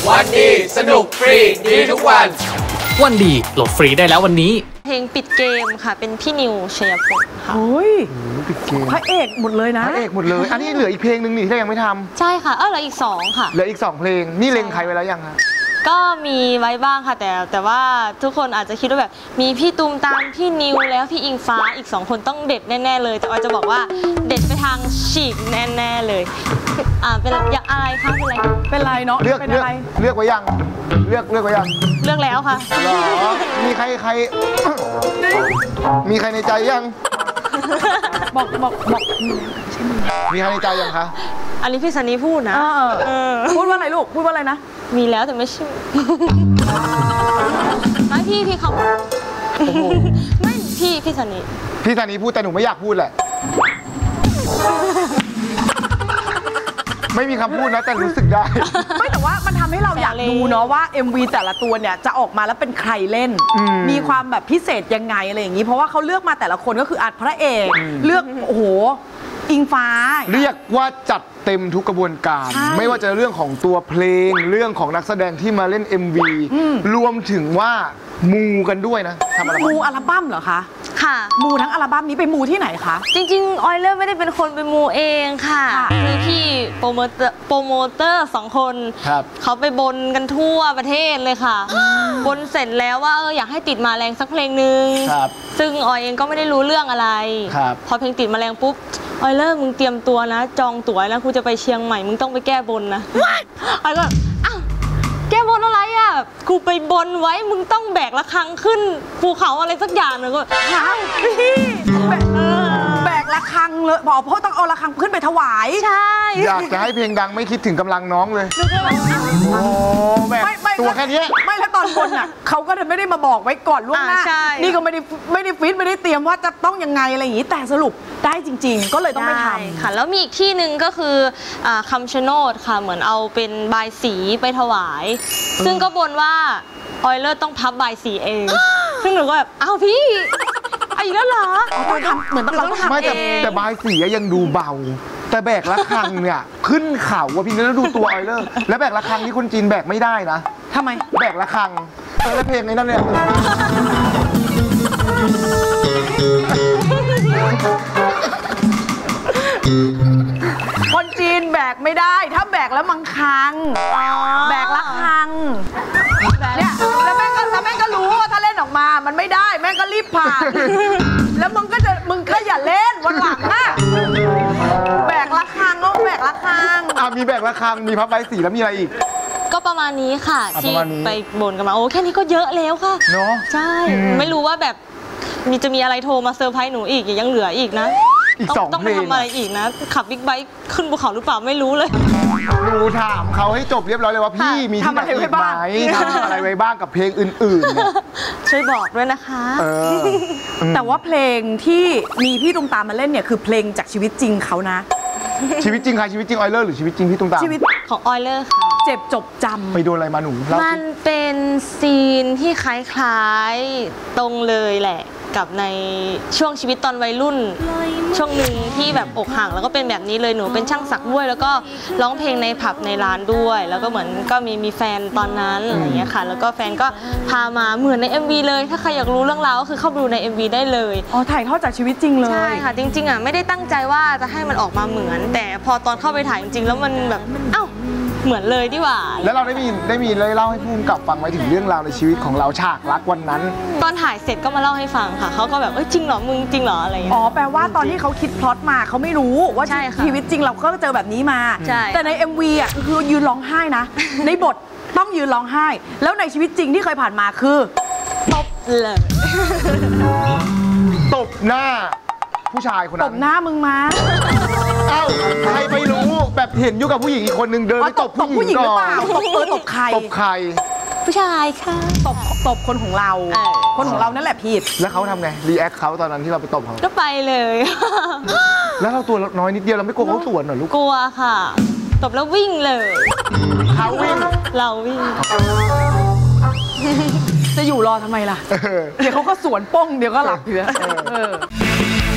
วันดีสนุกฟรีดีทุกวันวันดีโหลดฟรีได้แล้ววันนี้เพลงปิดเกมค่ะเป็นพี่นิวชัยพลค่ะโอ้ยปิดเกมพระเอกหมดเลยนะพระเอกหมดเลยอันนี้เหลืออีกเพลงหนึ่งนี่ที่ยังไม่ทำใช่ค่ะเหลืออีก2ค่ะเหลืออีก2เพลงนี่เล็งใครไว้แล้วยังฮะก็มีไว้บ้างค่ะแต่ว่าทุกคนอาจจะคิดว่าแบบมีพี่ตูมตามพี่นิวแล้วพี่อิงฟ้าอีก2คนต้องเด็ดแน่ๆเลยแต่ออยจะบอกว่าเด็ดไปทางฉีกแน่ๆเลยเป็นอย่างอะไรคะเป็นไรเนาะเลือกไว้ยังเลือกไว้ยังเลือกแล้วค่ะหรอมีใครมีใครในใจยังบอกมีใครในใจยังคะอันนี้พี่ซันนี่พูดนะพูดว่าอะไรลูกพูดว่าอะไรนะมีแล้วแต่ไม่ใช่ไม่พี่เขาไม่พี่ซันนี่พูดแต่หนูไม่อยากพูดแหละไม่มีคำพูดนะแต่รู้สึกได้ไม่แต่ว่ามันทำให้เราอยากดูเนาะว่า MV แต่ละตัวเนี่ยจะออกมาแล้วเป็นใครเล่นมีความแบบพิเศษยังไงอะไรอย่างนี้เพราะว่าเขาเลือกมาแต่ละคนก็คืออัดพระเอกเลือกโอ้โหอิงฟ้าเรียกว่าจัดเต็มทุกกระบวนการไม่ว่าจะเรื่องของตัวเพลงเรื่องของนักแสดงที่มาเล่น MV รวมถึงว่ามูกันด้วยนะทำอะไรมูอัลบั้มเหรอคะค่ะมูทั้งอัลบั้มนี้ไปมูที่ไหนคะจริงๆออยเลอร์ไม่ได้เป็นคนไปมูเองค่ะมีพี่โปรโมเตอร์2 คนเขาไปบนกันทั่วประเทศเลยค่ะบนเสร็จแล้วว่าอยากให้ติดมาแรงสักเพลงหนึ่งซึ่งออยเองก็ไม่ได้รู้เรื่องอะไรพอเพลงติดมาแรงปุ๊บออยเลอร์มึงเตรียมตัวนะจองตั๋วแล้วกูจะไปเชียงใหม่มึงต้องไปแก้บนนะออยก็อ้าวแก้บนอะไรอ่ะกูไปบนไว้มึงต้องแบกระฆังขึ้นภูเขาอะไรสักอย่างหนึ่งก็พี่แบกระฆังเลยบอกเพราะต้องเอาระฆังขึ้นไปถวายใช่อยากจะให้เพลงดังไม่คิดถึงกำลังน้องเลยโอ้แบกตัวแค่นี้ไม่แล้วตอนบนอ่ะเขาก็ไม่ได้มาบอกไว้ก่อนล่วงหน้านี่ก็ไม่ได้ฟิตไม่ได้เตรียมว่าจะต้องยังไงอะไรอย่างนี้แต่สรุปได้จริงๆก็เลยต้องไปทำค่ะแล้วมีอีกที่หนึ่งก็คือคำชะโนดค่ะเหมือนเอาเป็นบายสีไปถวายซึ่งก็บนว่าออยเลอร์ต้องพับบายสีเองซึ่งหนูก็แบบอ้าวพี่อีกแล้วเหรอเหมือนต้องทำเองแต่บายสียังดูเบาแต่แบกระฆังเนี่ยขึ้นเขาว่ะพี่แล้วดูตัวออยเลอร์แล้วแบกระฆังนี่คนจีนแบกไม่ได้นะทำไมแบกระฆังแล้วเพลงในนั้นเนี่ยคนจีนแบกไม่ได้ถ้าแบกแล้วมังคังแบกระฆังเนี่ยแล้วแม่ก็รู้ว่าถ้าเล่นออกมามันไม่ได้แม่ก็รีบผ่านแล้วมึงก็อย่าเล่นวันหลังนะแบกระฆังก็แบกระฆังมีแบกระฆังมีพับใบสีแล้วมีอะไรอีกก็ประมาณนี้ค่ะที่ไปบนกันมาโอ้แค่นี้ก็เยอะแล้วค่ะเนาะใช่ไม่รู้ว่าแบบจะมีอะไรโทรมาเซอร์ไพรส์หนูอีกยังเหลืออีกนะต้องไปทำอะไรอีกนะขับบิ๊กไบค์ขึ้นภูเขาหรือเปล่าไม่รู้เลยดูถามเขาให้จบเรียบร้อยเลยว่าพี่มีที่ไหนอีกไหมทำอะไรไว้บ้างกับเพลงอื่นๆช่วยบอกด้วยนะคะแต่ว่าเพลงที่มีพี่ตุ้มตามมาเล่นเนี่ยคือเพลงจากชีวิตจริงเขานะชีวิตจริงใครชีวิตจริงออยเลอร์หรือชีวิตจริงพี่ตุ้มตามชีวิตของออยเลอร์ค่ะเจ็บจบจำไปโดนอะไรมาหนูมันเป็นซีนที่คล้ายๆตรงเลยแหละกับในช่วงชีวิตตอนวัยรุ่นช่วงหนึ่งที่แบบอกหักแล้วก็เป็นแบบนี้เลยหนูเป็นช่างสักด้วยแล้วก็ร้องเพลงในผับในร้านด้วยแล้วก็เหมือนก็มีแฟนตอนนั้นอะไรอย่างเงี้ยค่ะแล้วก็แฟนก็พามาเหมือนใน MV เลยถ้าใครอยากรู้เรื่องราวก็คือเข้าไปดูใน MV ได้เลยถ่ายทอดจากชีวิตจริงเลยใช่ค่ะจริงๆไม่ได้ตั้งใจว่าจะให้มันออกมาเหมือนแต่พอตอนเข้าไปถ่ายจริงๆแล้วมันแบบเอ้าเหมือนเลยดีกว่าแล้วเราได้มีเลยเล่าให้ผู้กำกับฟังไว้ถึงเรื่องราวในชีวิตของเราฉากรักวันนั้นตอนถ่ายเสร็จก็มาเล่าให้ฟังค่ะเขาก็แบบจริงเหรอมึงจริงเหรออะไรอย่างเงี้ยแปลว่าตอนที่เขาคิดพล็อตมาเขาไม่รู้ว่าชีวิตจริงเราก็เจอแบบนี้มาแต่ใน MV คือยืนร้องไห้นะในบทต้องยืนร้องไห้แล้วในชีวิตจริงที่เคยผ่านมาคือตบเลยตบหน้าผู้ชายคนนั้นตบหน้ามึงมาเอ้าใครไปรู้แบบเห็นอยู่กับผู้หญิงอีกคนนึงเดินไปตบผู้หญิงหรือเปล่าตบใครผู้ชายค่ะตบคนของเราคนของเรานั่นแหละผิดแล้วเขาทำไงรีแอคเขาตอนนั้นที่เราไปตบเขาก็ไปเลยแล้วเราตัวน้อยนิดเดียวเราไม่กลัวเขาสวนหรอลูกกลัวค่ะตบแล้ววิ่งเลยเขาวิ่งเราวิ่งจะอยู่รอทำไมล่ะเดี๋ยวเขาก็สวนป้งเดี๋ยวก็หลับอยู่